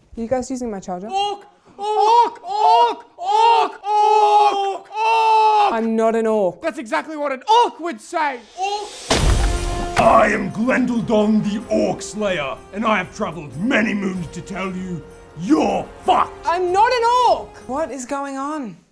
Are you guys using my charger? Orc! Orc! Orc! Orc! Orc! Orc! I'm not an orc. That's exactly what an orc would say! Orc! I am Glendeldon the Orc Slayer, and I have travelled many moons to tell you, you're fucked! I'm not an orc! What is going on?